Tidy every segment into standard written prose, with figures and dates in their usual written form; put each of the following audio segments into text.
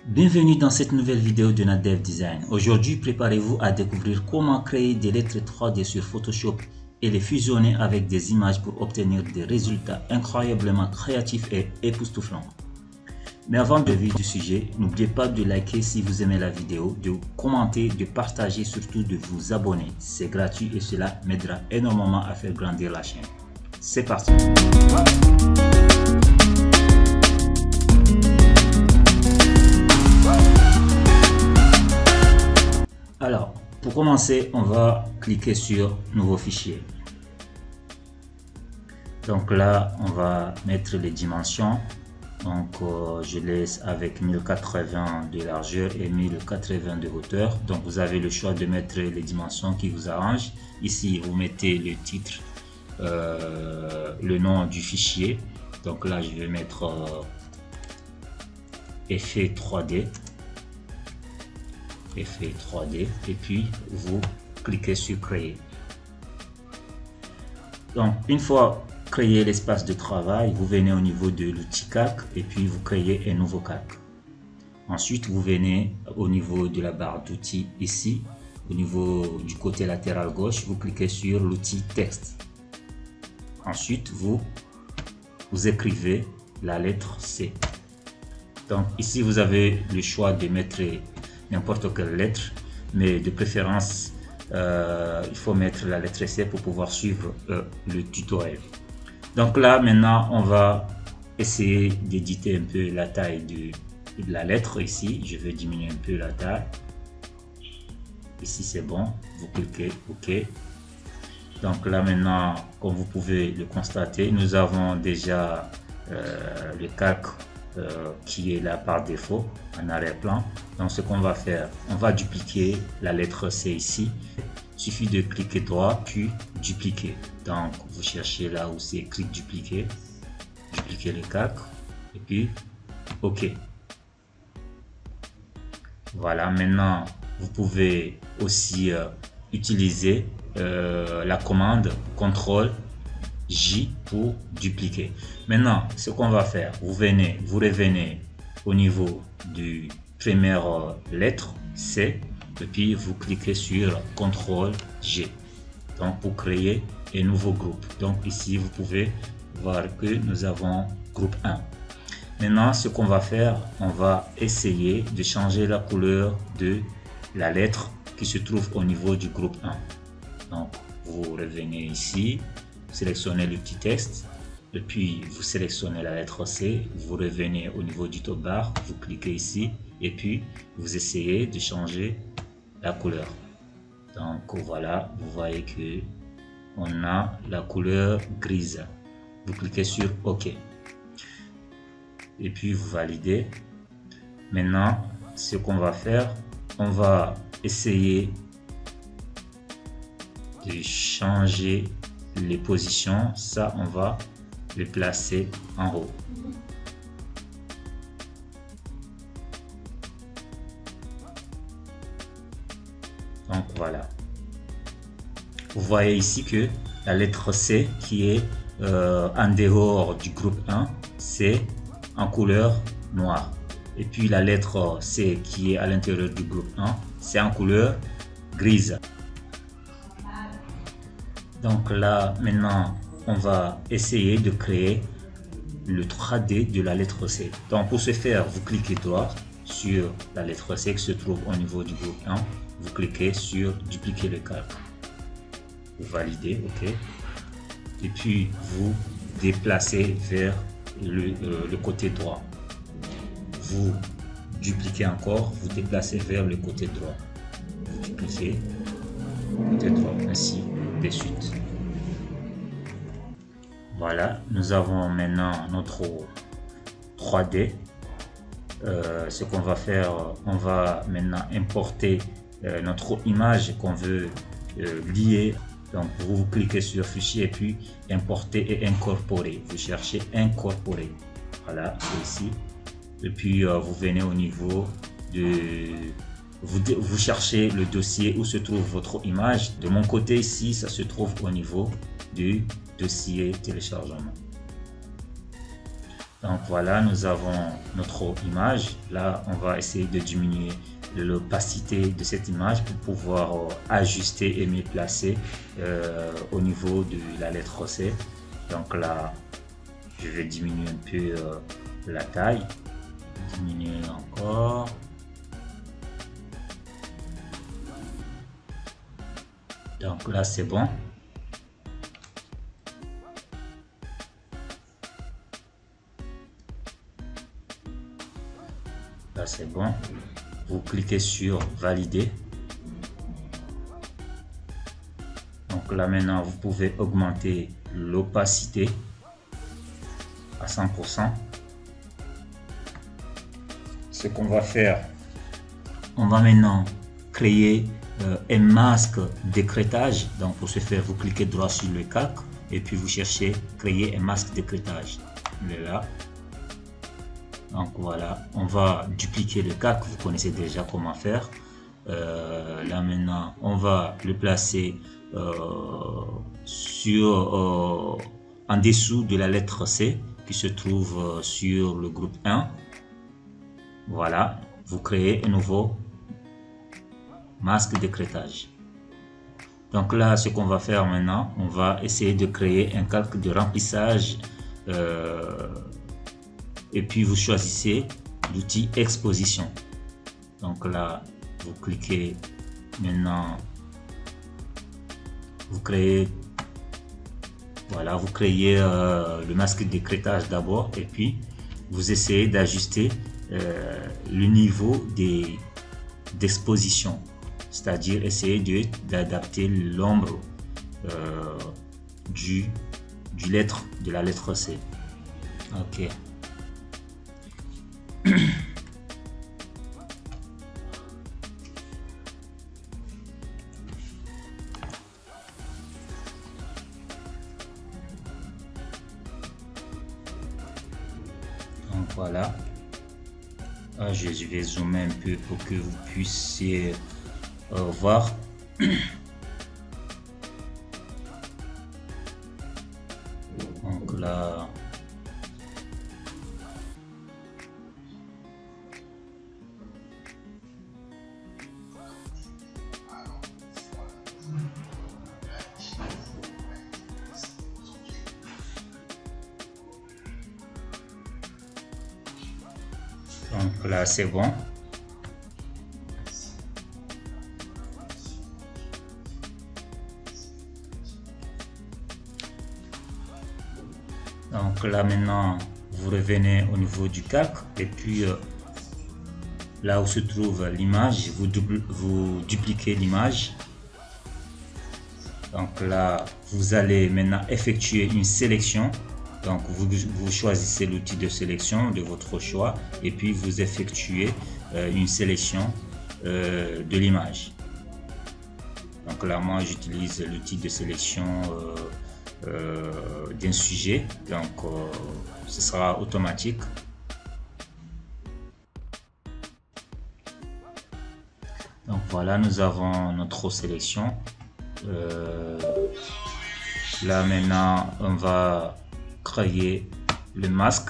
Bienvenue dans cette nouvelle vidéo de Nadev Design. Aujourd'hui, préparez-vous à découvrir comment créer des lettres 3D sur Photoshop et les fusionner avec des images pour obtenir des résultats incroyablement créatifs et époustouflants. Mais avant de vivre du sujet, n'oubliez pas de liker si vous aimez la vidéo, de commenter, de partager, surtout de vous abonner. C'est gratuit et cela m'aidera énormément à faire grandir la chaîne. C'est parti! Alors, pour commencer, on va cliquer sur Nouveau fichier. Donc là, on va mettre les dimensions. Donc, je laisse avec 1080 de largeur et 1080 de hauteur. Donc, vous avez le choix de mettre les dimensions qui vous arrangent. Ici, vous mettez le titre, le nom du fichier. Donc là, je vais mettre effet 3D. Effet 3D et puis vous cliquez sur créer. Donc une fois créé l'espace de travail, vous venez au niveau de l'outil calque et puis vous créez un nouveau calque. Ensuite vous venez au niveau de la barre d'outils ici, au niveau du côté latéral gauche, vous cliquez sur l'outil texte. Ensuite vous écrivez la lettre C. Donc ici vous avez le choix de mettre n'importe quelle lettre, mais de préférence il faut mettre la lettre C pour pouvoir suivre le tutoriel. Donc là maintenant on va essayer d'éditer un peu la taille de la lettre. Ici je vais diminuer un peu la taille, ici c'est bon, vous cliquez OK. Donc là maintenant, comme vous pouvez le constater, nous avons déjà le calque qui est là par défaut en arrière-plan. Donc ce qu'on va faire, on va dupliquer la lettre C ici. Il suffit de cliquer droit puis dupliquer. Donc vous cherchez là où c'est écrit dupliquer, dupliquer le calque et puis OK. Voilà, maintenant vous pouvez aussi utiliser la commande CTRL J pour dupliquer. Maintenant, ce qu'on va faire, vous revenez au niveau du première lettre C et puis vous cliquez sur CTRL G. Donc pour créer un nouveau groupe. Donc ici vous pouvez voir que nous avons groupe 1. Maintenant, ce qu'on va faire, on va essayer de changer la couleur de la lettre qui se trouve au niveau du groupe 1. Donc vous revenez ici, sélectionnez le petit texte et puis vous sélectionnez la lettre C, vous revenez au niveau du top bar, vous cliquez ici et puis vous essayez de changer la couleur. Donc voilà, vous voyez que on a la couleur grise. Vous cliquez sur OK et puis vous validez. Maintenant, ce qu'on va faire, on va essayer de changer les positions. Ça, on va le placer en haut. Donc voilà, vous voyez ici que la lettre C qui est en dehors du groupe 1, c'est en couleur noire, et puis la lettre C qui est à l'intérieur du groupe 1, c'est en couleur grise. Donc là maintenant on va essayer de créer le 3D de la lettre C. Donc pour ce faire, vous cliquez droit sur la lettre C qui se trouve au niveau du groupe 1, vous cliquez sur dupliquer le calque, vous validez OK et puis vous déplacez vers le côté droit, vous dupliquez encore, vous déplacez vers le côté droit, vous dupliquez côté droit, ainsi de suite. Voilà, nous avons maintenant notre 3D. Ce qu'on va faire, on va maintenant importer notre image qu'on veut lier. Donc vous cliquez sur fichier et puis importer et incorporer. Vous cherchez incorporer. Voilà, c'est ici. Et puis vous venez au niveau de... Vous cherchez le dossier où se trouve votre image. De mon côté ici, ça se trouve au niveau du dossier téléchargement. Donc voilà, nous avons notre image. Là, on va essayer de diminuer l'opacité de cette image pour pouvoir ajuster et mieux placer au niveau de la lettre C. Donc là, je vais diminuer un peu la taille. Diminuer encore. Donc là, c'est bon. Là, c'est bon. Vous cliquez sur valider. Donc là, maintenant, vous pouvez augmenter l'opacité à 100%. Ce qu'on va faire, on va maintenant créer un masque d'écrêtage. Donc pour ce faire, vous cliquez droit sur le calque et puis vous cherchez créer un masque d'écrêtage. Il est là. Donc voilà, on va dupliquer le calque, vous connaissez déjà comment faire. Là maintenant, on va le placer en dessous de la lettre C qui se trouve sur le groupe 1. Voilà, vous créez un nouveau masque d'écrêtage. Donc là, ce qu'on va faire maintenant, on va essayer de créer un calque de remplissage et puis vous choisissez l'outil exposition. Donc là, vous cliquez maintenant, vous créez, voilà, vous créez le masque d'écrêtage d'abord et puis vous essayez d'ajuster le niveau d'exposition, c'est-à-dire essayer d'adapter l'ombre de la lettre C. Ok. Donc voilà. Ah, je vais zoomer un peu pour que vous puissiez voir. Donc là, c'est bon. Donc là maintenant, vous revenez au niveau du calque et puis là où se trouve l'image, vous dupliquez l'image. Donc là, vous allez maintenant effectuer une sélection. Donc vous choisissez l'outil de sélection de votre choix et puis vous effectuez une sélection de l'image. Donc là, moi j'utilise l'outil de sélection d'un sujet, donc ce sera automatique. Donc voilà, nous avons notre sélection. Là maintenant, on va créer le masque.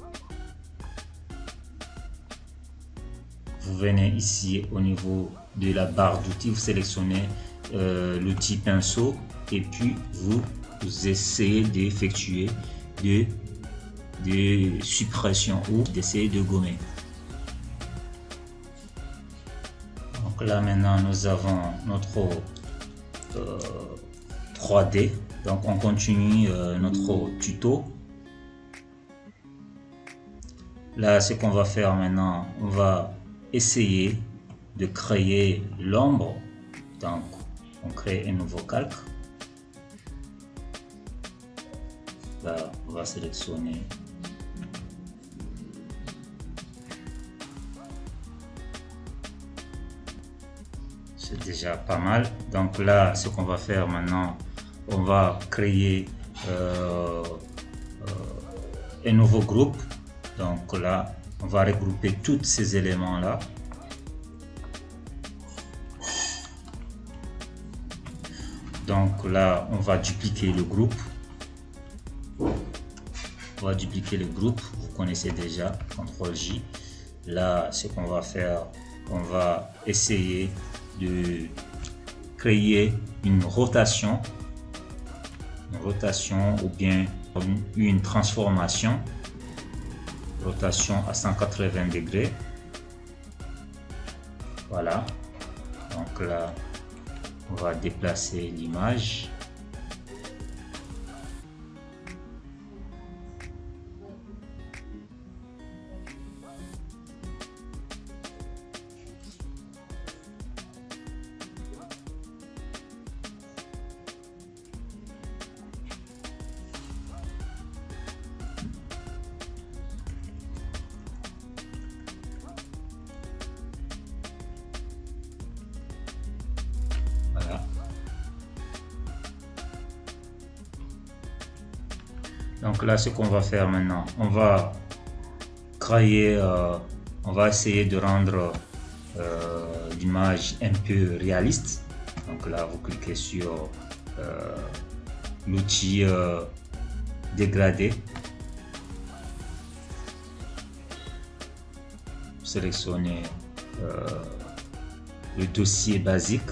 Vous venez ici au niveau de la barre d'outils, vous sélectionnez l'outil pinceau et puis vous essayez d'effectuer des suppressions ou d'essayer de gommer. Donc là maintenant nous avons notre 3D. Donc on continue notre tuto. Là, ce qu'on va faire maintenant, on va essayer de créer l'ombre. Donc on crée un nouveau calque. Là, on va sélectionner c'est déjà pas mal. Donc là, ce qu'on va faire maintenant, on va créer un nouveau groupe. Donc là, on va regrouper tous ces éléments là. Donc là, on va dupliquer le groupe. On va dupliquer le groupe, vous connaissez déjà, CTRL-J. Là, ce qu'on va faire, on va essayer de créer une rotation ou bien une transformation, rotation à 180 degrés. Voilà, donc là on va déplacer l'image. Voilà. Donc là, ce qu'on va faire maintenant, on va créer, on va essayer de rendre l'image un peu réaliste. Donc là, vous cliquez sur l'outil dégradé. Sélectionnez le dossier basique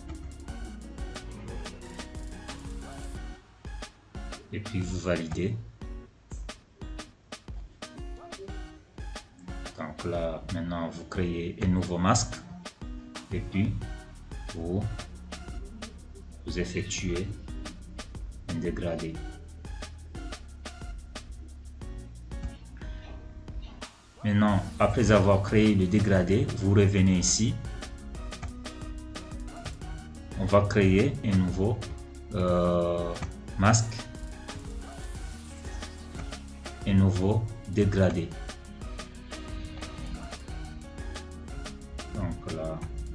et puis vous validez. Donc là maintenant vous créez un nouveau masque et puis vous effectuez un dégradé. Maintenant, après avoir créé le dégradé, vous revenez ici. On va créer un nouveau masque, un nouveau dégradé. Donc là,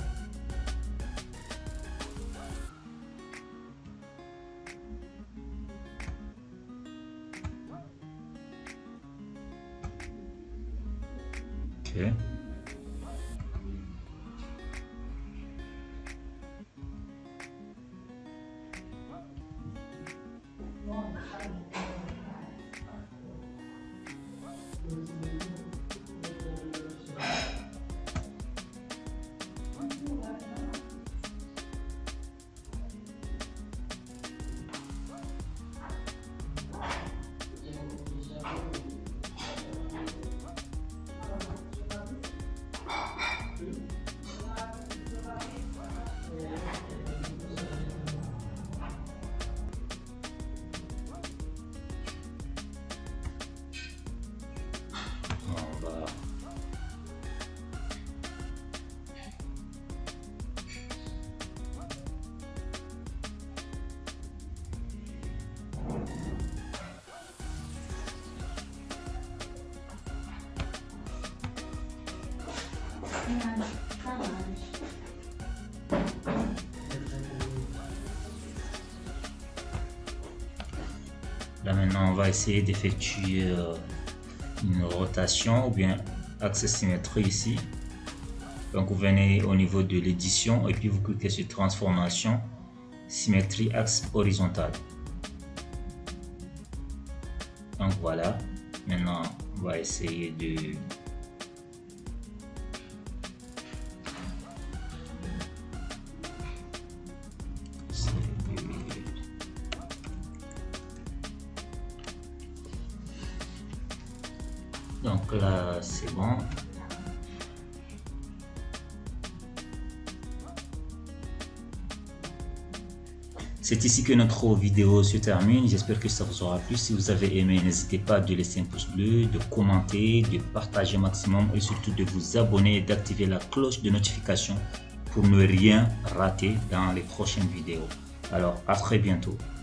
ok. Là maintenant on va essayer d'effectuer une rotation ou bien axe symétrie ici. Donc vous venez au niveau de l'édition et puis vous cliquez sur transformation, symétrie axe horizontal. Donc voilà, maintenant on va essayer de donc là c'est bon. C'est ici que notre vidéo se termine. J'espère que ça vous aura plu. Si vous avez aimé, n'hésitez pas de laisser un pouce bleu, de commenter, de partager maximum et surtout de vous abonner et d'activer la cloche de notification pour ne rien rater dans les prochaines vidéos. Alors à très bientôt.